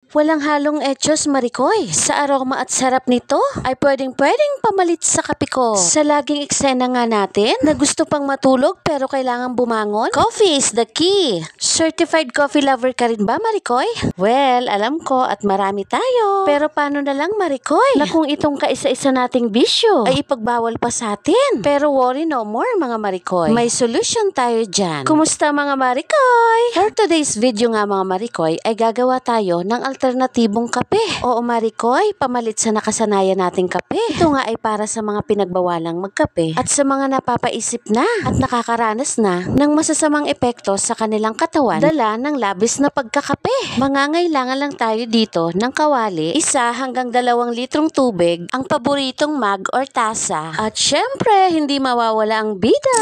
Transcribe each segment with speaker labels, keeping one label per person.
Speaker 1: Walang halong etyos, Maricoy. Sa aroma at sarap nito ay pwedeng pamalit sa kape ko. Sa laging eksena nga natin na gusto pang matulog pero kailangan bumangon, coffee is the key. Certified coffee lover ka rin ba, Maricoy? Well, alam ko at marami tayo. Pero paano na lang, Maricoy, na kung itong kaisa-isa nating bisyo ay ipagbawal pa sa atin? Pero worry no more, mga Maricoy. May solution tayo dyan. Kumusta, mga Maricoy? For today's video nga, mga Maricoy, ay gagawa tayo ng alternatibong kape. Oo, Maricoy, pamalit sa nakasanayan nating kape. Ito nga ay para sa mga pinagbawalang magkape at sa mga napapaisip na at nakakaranas na ng masasamang epekto sa kanilang katawan dala ng labis na pagkakape. Mangangailangan lang tayo dito ng kawali, 1 hanggang 2 litrong tubig, ang paboritong mug or tasa, at syempre, hindi mawawala ang bida.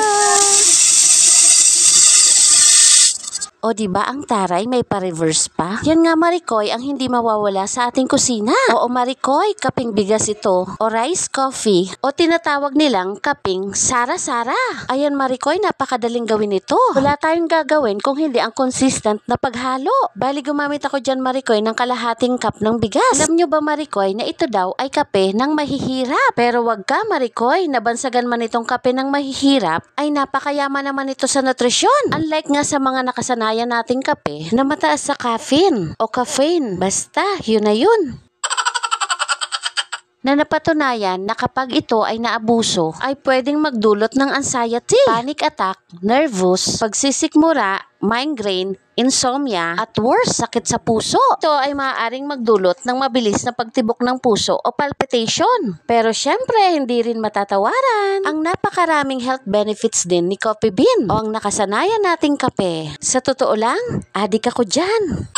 Speaker 1: O diba ang taray may pa-reverse pa? Yan nga, Maricoy, ang hindi mawawala sa ating kusina. Oo, Maricoy, kaping bigas ito o rice coffee o tinatawag nilang kaping sara-sara. Ayan, Maricoy, napakadaling gawin ito. Wala tayong gagawin kung hindi ang consistent na paghalo. Bali, gumamit ako dyan, Maricoy, ng kalahating cup ng bigas. Alam nyo ba, Maricoy, na ito daw ay kape ng mahihirap? Pero wag ka, Maricoy, nabansagan man itong kape ng mahihirap ay napakayaman naman ito sa nutrisyon. Unlike nga sa mga nakasanayan nating kape na mataas sa caffeine o caffeine. Basta, yun na yun. Na napatunayan na kapag ito ay naabuso, ay pwedeng magdulot ng anxiety, panic attack, nervous, pagsisikmura, migraine, insomnia, at worse, sakit sa puso. Ito ay maaaring magdulot ng mabilis na pagtibok ng puso o palpitation. Pero syempre, hindi rin matatawaran ang napakaraming health benefits din ni Coffee Bean o ang nakasanayan nating kape. Sa totoo lang, adik ako dyan.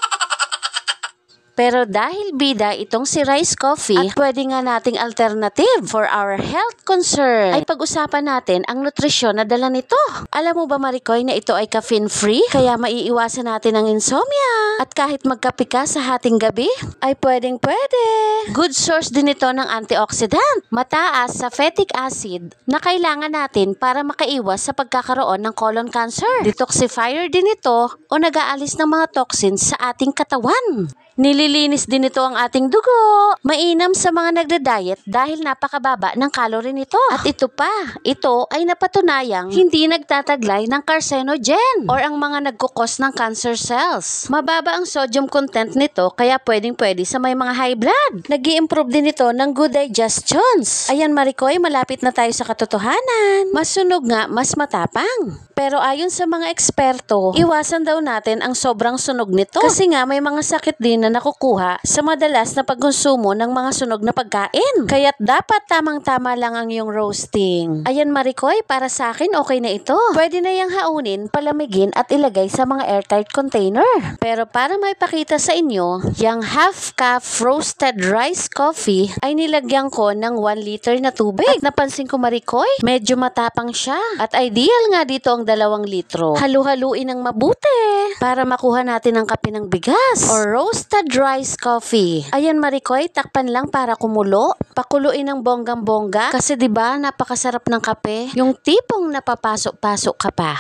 Speaker 1: Pero dahil bida itong si rice coffee at pwede nga nating alternative for our health concern, ay pag-usapan natin ang nutrisyon na dala nito. Alam mo ba, Maricoy, na ito ay caffeine-free? Kaya maiiwasan natin ang insomnia. At kahit magkape ka sa hating gabi, ay pwedeng-pwede. Good source din ito ng antioxidant, mataas sa fatty acid na kailangan natin para makaiwas sa pagkakaroon ng colon cancer. Detoxifier din ito o nag-aalis ng mga toxins sa ating katawan. Nililinis din ito ang ating dugo. Mainam sa mga nagda-diet dahil napakababa ng calorie nito. At ito pa, ito ay napatunayang hindi nagtataglay ng carcinogen or ang mga nagkukos ng cancer cells. Mababa ang sodium content nito kaya pwedeng-pwede sa may mga high blood. Nag-i-improve din ito ng good digestions. Ayan, Maricoy, malapit na tayo sa katotohanan. Mas sunog nga, mas matapang. Pero ayon sa mga eksperto, iwasan daw natin ang sobrang sunog nito. Kasi nga may mga sakit din na nakukuha sa madalas na pagkonsumo ng mga sunog na pagkain. Kaya't dapat tamang-tama lang ang iyong roasting. Ayan, Maricoy, para sa akin okay na ito. Pwede na yang haunin, palamigin at ilagay sa mga airtight container. Pero para maipakita sa inyo, yung half cup roasted rice coffee ay nilagyan ko ng 1 liter na tubig. At napansin ko, Maricoy, medyo matapang siya. At ideal nga dito ang 2 litro. Halu-haluin ng mabuti para makuha natin ang kape ng bigas or roasted rice coffee. Ayan, Maricoy, takpan lang para kumulo. Pakuluin ng bonggang-bongga kasi 'di ba napakasarap ng kape, yung tipong napapasok-pasok ka pa.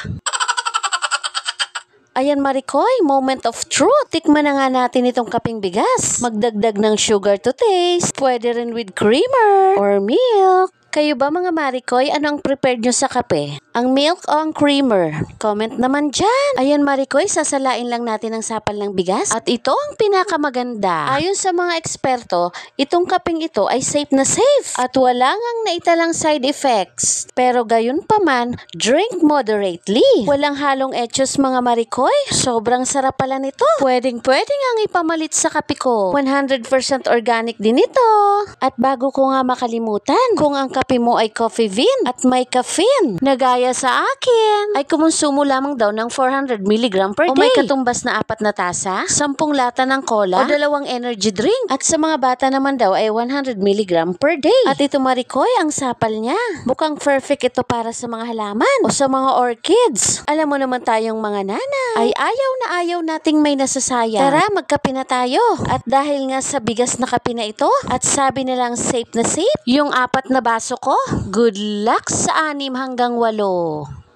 Speaker 1: Ayan, Maricoy, moment of truth. Tikman na nga natin itong kaping bigas. Magdagdag ng sugar to taste. Pwede rin with creamer or milk. Kayo ba, mga Maricoy, ano ang prepared nyo sa kape? Ang milk o ang creamer? Comment naman dyan. Ayan, Maricoy, sasalain lang natin ang sapal ng bigas. At ito ang pinakamaganda. Ayon sa mga eksperto, itong kapeng ito ay safe na safe. At wala ngang naitalang side effects. Pero gayon pa man, drink moderately. Walang halong etyos, mga Maricoy. Sobrang sarap pala nito. Pwedeng-pwede ngang ipamalit sa kape ko. 100% organic din ito. At bago ko nga makalimutan, kung ang kape mo ay Coffee Bean at may caffeine na gaya sa akin, ay kumonsumo lamang daw ng 400 mg per day. O may katumbas na 4 na tasa, 10 lata ng cola, o 2 energy drink. At sa mga bata naman daw ay 100 mg per day. At ito, Maricoy, ang sapal niya. Mukhang perfect ito para sa mga halaman o sa mga orchids. Alam mo naman tayong mga nanay, ay ayaw na ayaw nating may nasasayang. Tara, magkape na tayo. At dahil nga sa bigas na kape na ito, at sabi nilang safe na safe, yung 4 na baso ko, good luck sa 6 hanggang 8.